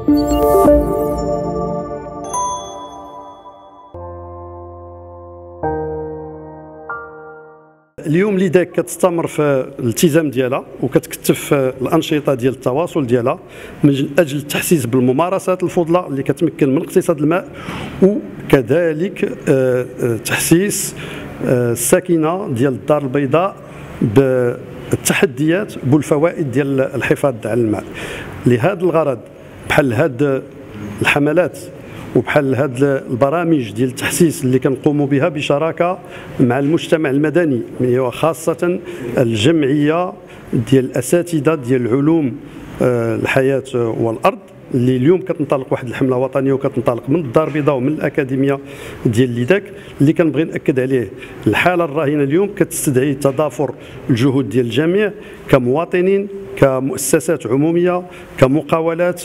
اليوم ليداك كتستمر في الالتزام ديالها وكتكثف الانشطه ديال التواصل ديالها من اجل التحسيس بالممارسات الفضلى اللي كتمكن من اقتصاد الماء، وكذلك تحسيس الساكنه ديال الدار البيضاء بالتحديات والفوائد ديال الحفاظ على الماء. لهذا الغرض بحال هاد الحملات وبحال هاد البرامج ديال التحسيس اللي كنقوموا بها بشراكه مع المجتمع المدني، وخاصه الجمعيه ديال الاساتذه ديال علوم الحياه والارض، اللي اليوم كتنطلق واحد الحمله وطنيه وكتنطلق من الدار البيضاء ومن الاكاديميه ديال ليداك، اللي كنبغي ناكد عليه الحاله الراهنه اليوم كتستدعي تضافر الجهود ديال الجميع كمواطنين، كمؤسسات عموميه، كمقاولات،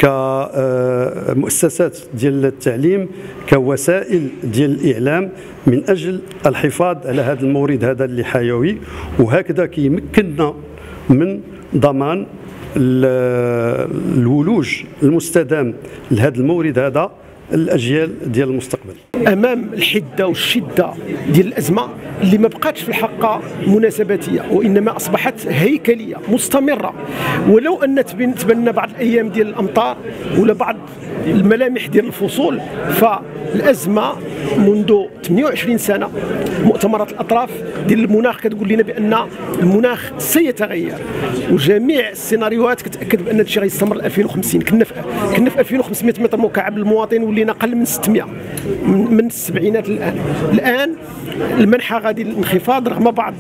كمؤسسات ديال التعليم، كوسائل ديال الاعلام، من اجل الحفاظ على هذا المورد هذا اللي حيوي، وهكذا كيمكننا من ضمان الولوج المستدام لهذا المورد هذا الاجيال ديال المستقبل. امام الحده والشده ديال الازمه اللي ما بقاتش في الحقيقه مناسباتيه، وانما اصبحت هيكليه مستمره، ولو ان تبنى بعض الايام ديال الامطار ولا بعض الملامح ديال الفصول، فالازمه منذ 28 سنه مؤتمرات الاطراف ديال المناخ كتقول لنا بان المناخ سيتغير، وجميع السيناريوهات كتاكد بان هادشي غيستمر ل 2050. كنا في 2500 متر مكعب للمواطن، ولينا اقل من 600 من السبعينات. الان المنحى غادي للانخفاض رغم بعض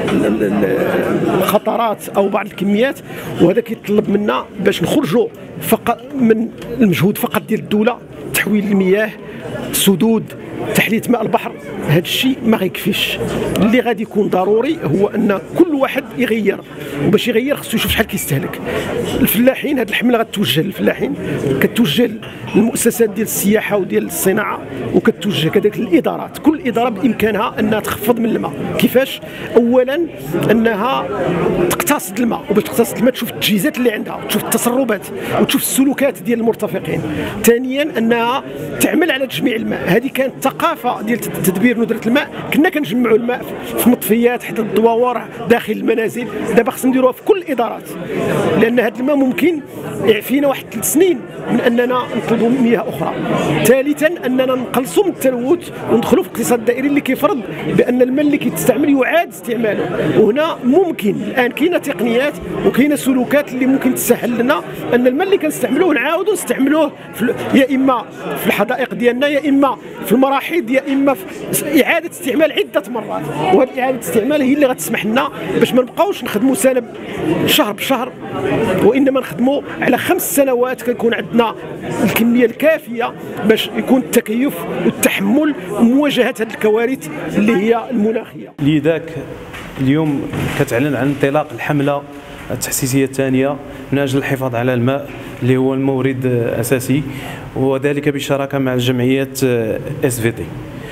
الخطرات او بعض الكميات، وهذا كيطلب منا باش نخرجوا فقط من المجهود فقط ديال الدوله، تحويل المياه، سدود، تحليه ماء البحر. هذا الشيء ما غيكفيش. اللي غادي يكون ضروري هو ان كل واحد يغير، وباش يغير خصو يشوف شحال كيستهلك. الفلاحين، هذه الحمله غتوجه للفلاحين، كتوجه للمؤسسات ديال السياحه وديال الصناعه، وكتوجه كذلك للادارات. كل اداره بامكانها انها تخفض من الماء. كيفاش؟ اولا انها تقتصد الماء، وباش تقتصد الماء تشوف التجهيزات اللي عندها، وتشوف التسربات، وتشوف السلوكات ديال المرتفقين. ثانيا انها تعمل على تجميع الماء. هذه كانت ثقافه ديال تدبير ندره الماء، كنا كنجمعوا الماء في مطفيات حتى الدواور داخل المنازل. دابا خصنا نديروها في كل الادارات، لان هذا الماء ممكن يعفينا واحد 3 سنين من اننا نطلبوا مياه اخرى. ثالثا اننا نقلصوا من التلوث وندخلوا في الاقتصاد الدائري اللي كيفرض بان الماء اللي كيتستعمل يعاد استعماله. وهنا ممكن الان كاينه تقنيات وكاينه سلوكات اللي ممكن تسهل لنا ان الماء اللي كنستعملوه نعاودوا نستعملوه يا اما في الحدائق ديالنا، يا اما في المراحيض، يا اما في اعاده استعمال عده مرات. وهذه اعاده الاستعمال هي اللي غتسمح لنا باش ما نبقاوش نخدموا سنه شهر بشهر، وانما نخدموا على 5 سنوات كيكون عندنا الكميه الكافيه باش يكون التكيف والتحمل ومواجهه هذه الكوارث اللي هي المناخيه. لذاك اليوم كتعلن عن انطلاق الحمله التحسيسيه الثانيه من اجل الحفاظ على الماء اللي هو المورد الاساسي، وذلك بالشراكه مع جمعيه SVT.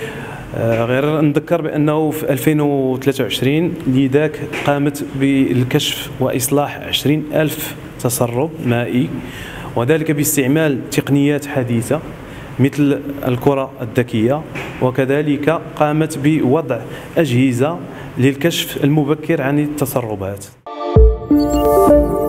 غير نذكر بانه في 2023 لذاك قامت بالكشف واصلاح 20,000 تسرب مائي، وذلك باستعمال تقنيات حديثه مثل الكرة الذكية، وكذلك قامت بوضع أجهزة للكشف المبكر عن التسربات.